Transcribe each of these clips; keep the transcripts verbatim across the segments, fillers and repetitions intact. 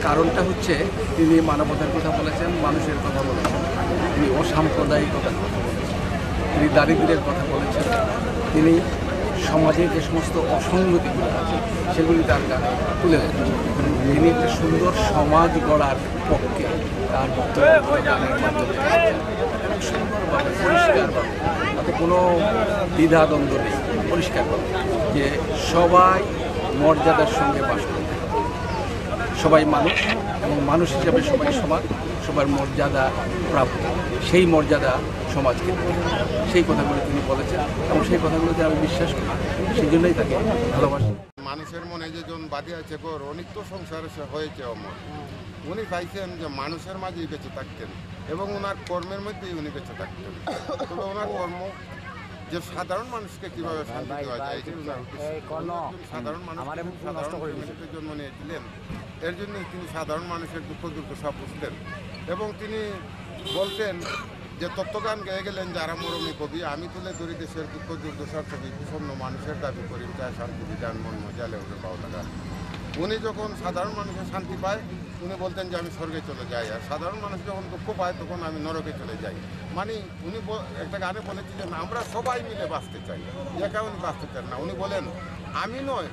কারণটা হচ্ছে তিনি মানবতার কথা বলেছেন, মানুষের কথা বলেছেন, তিনি অসাম্প্রদায়িকতার কথা বলেছেন, তিনি দারিদ্র্যের কথা বলেছেন, তিনি সমাজে যে সমস্ত অসঙ্গতিগুলো আছে সেগুলি তার গানে তুলে ধরেছেন। তিনি একটা সুন্দর সমাজ গড়ার পক্ষে তার বক্তব্য গানের মাধ্যমে সুন্দরভাবে পরিষ্কারভাবে, তাতে কোনো দ্বিধাদ্বন্দ্ব নেই, পরিষ্কারভাবে যে সবাই মর্যাদার সঙ্গে বাস করতে হবে, সবাই মানুষ এবং মানুষ হিসাবে সবাই সমান, সবার মর্যাদা প্রাপ্য, সেই মর্যাদা সমাজকে সেই কথাগুলো তিনি বলেছেন এবং সেই কথাগুলোতে আমি বিশ্বাস করি, সেই জন্যই তাকে ভালোবাসি। মানুষের মনে যে জন বাদী আছে গোর অনিত্য সংসারে হয়েছে অমর, উনি চাইছেন যে মানুষের মাঝেই বেঁচে থাকতেন এবং ওনার কর্মের মধ্যেই উনি বেঁচে থাকতেন। তবে ওনার কর্ম যে সাধারণ মানুষকে কিভাবে শান্তি দেওয়া যায়, সাধারণ মানুষ সাধারণ মানুষের জন্ম নিয়েছিলেন, এর জন্য তিনি সাধারণ মানুষের দুঃখ দুর্দশা বুঝতেন এবং তিনি বলতেন যে তত্ত্বগান গেয়ে গেলেন যারা মরমী কবি, আমি তুলে ধরি দেশের দুঃখ দুর্দশার ছবি, বিষণ্ণ মানুষের দাবি করি চায় শান্তি বিধান মন মজালে ওকে পাও লাগা। উনি যখন সাধারণ মানুষের শান্তি পায় উনি বলতেন যে আমি স্বর্গে চলে যাই, আর সাধারণ মানুষ যখন দুঃখ পায় তখন আমি নরকে চলে যাই। মানে উনি একটা গানে বলেছিলেন আমরা সবাই মিলে বাঁচতে চাই, একা উনি বাঁচতে চান না। উনি বলেন আমি নয়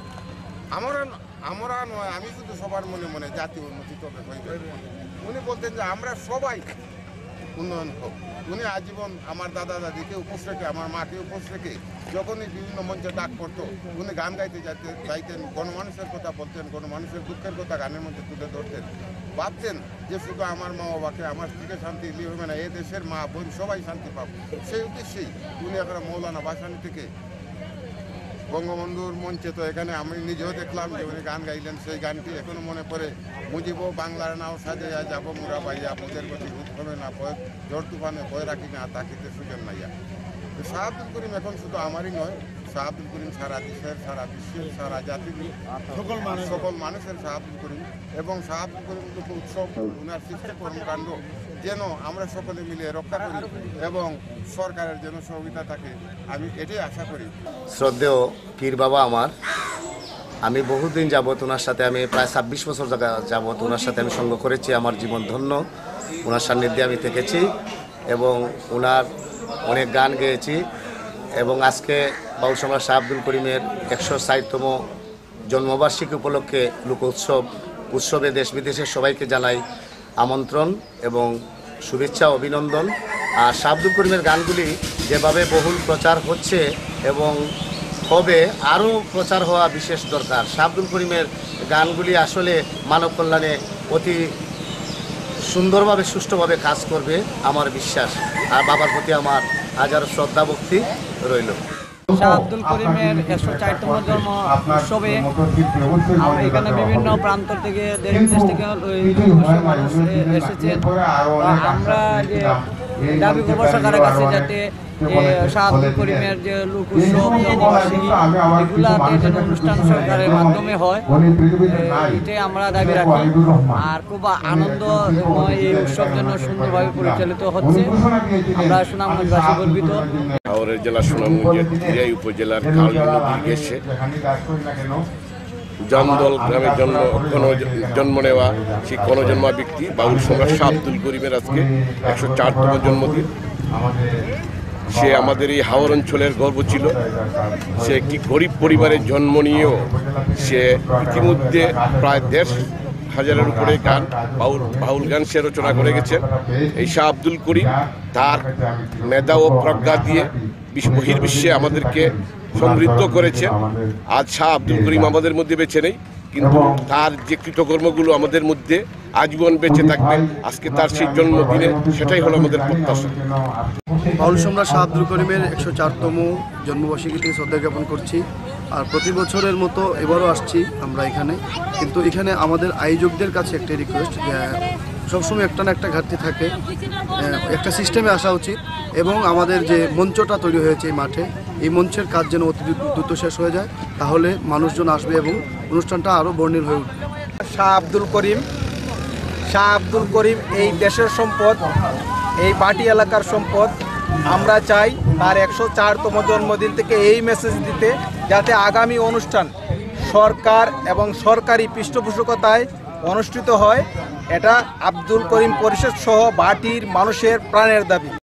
আমরা আমরা নয় আমি শুধু সবার মনে মনে জাতি উন্নতি তবে হইবে। উনি বলতেন যে আমরা সবাই উন্নয়ন হোক। উনি আজীবন আমার দাদা দাদিকে উপোস রেখে, আমার মাকে উপোস রেখে যখনই বিভিন্ন মঞ্চে ডাক পড়তো উনি গান গাইতে যাইতে চাইতেন, গণমানুষের কথা বলতেন, গণমানুষের দুঃখের কথা গানের মধ্যে তুলে ধরতেন। ভাবতেন যে শুধু আমার মা বাবাকে, আমার স্ত্রীকে শান্তি দিলে হবে না, এ দেশের মা বোন সবাই শান্তি পাব। সেই উদ্দেশ্যেই উনি এখন মৌলানা ভাসানী থেকে বঙ্গবন্ধুর মঞ্চে, তো এখানে আমি নিজেও দেখলাম যে উনি গান গাইলেন, সেই গানটি এখনো মনে পড়ে, মুজিব বাংলার নাও সাজাইয়া যাব মুরা বাইয়া, মুদের গতি ভূত হবে না ভয়, ঝড় তুফানে ভয় রাখি না তাকিতে সুজন নাইয়া। শাহ আব্দুল করিম এখন শুধু আমারই নয়, শাহ আব্দুল করিম সারা দেশের, সারা বিশ্বের, সারা জাতির সকল মানুষ সকল মানুষের শাহ আব্দুল করিম। এবং শাহ আব্দুল করিম উৎসব উনার সৃষ্টি কর্মকাণ্ড যেন আমরা সকলে মিলে রক্ষা করি এবং সরকারের যেন সহযোগিতা থাকে, আমি এটাই আশা করি। শ্রদ্ধেয় পীর বাবা আমার, আমি বহুদিন যাবৎ ওনার সাথে, আমি প্রায় ছাব্বিশ বছর যাবৎ ওনার সাথে আমি সঙ্গ করেছি। আমার জীবন ধন্য, ওনার সান্নিধ্যে আমি থেকেছি এবং ওনার অনেক গান গেয়েছি। এবং আজকে বাউল সম্রাট শাহ আব্দুল করিমের একশো ষাটতম জন্মবার্ষিকী উপলক্ষে লোক উৎসব উৎসবে দেশ বিদেশের সবাইকে জানাই আমন্ত্রণ এবং শুভেচ্ছা অভিনন্দন। আর শাহ আব্দুল করিমের গানগুলি যেভাবে বহুল প্রচার হচ্ছে এবং হবে আরও প্রচার হওয়া বিশেষ দরকার। শাহ আব্দুল করিমের গানগুলি আসলে মানব কল্যাণে অতি সুন্দরভাবে সুষ্ঠুভাবে কাজ করবে আমার বিশ্বাস। আর বাবার প্রতি আমার হাজারো শ্রদ্ধা ভক্তি রইল। শাহ আব্দুল করিমের একশো চারতম জন্ম উৎসবে এখানে বিভিন্ন প্রান্ত থেকে দেশ বিদেশ থেকে মানুষ এসেছেন। আমরা যে দাবি করবো সরকারের কাছে যাতে শাহ আব্দুল করিমের যে লোক উৎসব জন্মবার্ষিকী এগুলাতে যেন অনুষ্ঠান সরকারের মাধ্যমে হয়, এটাই আমরা দাবি রাখি। আর খুব আনন্দ এই উৎসব যেন সুন্দরভাবে পরিচালিত হচ্ছে, আমরা সুনামগঞ্জবাসী গর্বিত। হাওড়ের জেলা সুনামগঞ্জের তিরাই উপজেলার খালবিল নদীর ঘেঁষে জন্দল গ্রামের জন্ম জন্ম নেওয়া সেই কনজন্মা ব্যক্তি বাউল সম্রাট শাহ আব্দুল করিমের আজকে একশো চারতম জন্মদিন। সে আমাদের এই হাওর অঞ্চলের গর্ব ছিল। সে একটি গরিব পরিবারের জন্ম নিয়েও সে ইতিমধ্যে প্রায় দেড় হাজারের উপরে গান বাউল বাউল গান সে রচনা করে গেছেন। এই শাহ আব্দুল করিম তার মেধা ও প্রজ্ঞা দিয়ে বহির্বিশ্বে আমাদেরকে সমৃদ্ধ করেছেন। আজ শাহ আব্দুল করিম আমাদের মধ্যে বেঁচে নেই, কিন্তু তার যে কৃতকর্মগুলো আমাদের মধ্যে আজীবন বেঁচে থাকবে। আজকে তার সেই জন্মদিনে সেটাই হলো আমাদের প্রত্যাশা। বাউল সম্রাট শাহ আব্দুল করিমের একশো চারতম জন্মবার্ষিকীতে শ্রদ্ধা জ্ঞাপন করছি। আর প্রতি বছরের মতো এবারও আসছি আমরা এখানে। কিন্তু এখানে আমাদের আয়োজকদের কাছে একটা রিকোয়েস্ট, যে সবসময় একটা না একটা ঘাটতি থাকে, একটা সিস্টেমে আসা উচিত এবং আমাদের যে মঞ্চটা তৈরি হয়েছে এই মাঠে, এই মঞ্চের কাজ যেন অতি দ্রুত শেষ হয়ে যায়, তাহলে মানুষজন আসবে এবং অনুষ্ঠানটা আরও বর্ণিল হয়ে উঠবে। শাহ আব্দুল করিম শাহ আব্দুল করিম এই দেশের সম্পদ, এই বাটি এলাকার সম্পদ। আমরা চাই তার একশো চারতম জন্মদিন থেকে এই মেসেজ দিতে, যাতে আগামী অনুষ্ঠান সরকার এবং সরকারি পৃষ্ঠপোষকতায় অনুষ্ঠিত হয়। এটা আব্দুল করিম পরিষদ সহ বাটির মানুষের প্রাণের দাবি।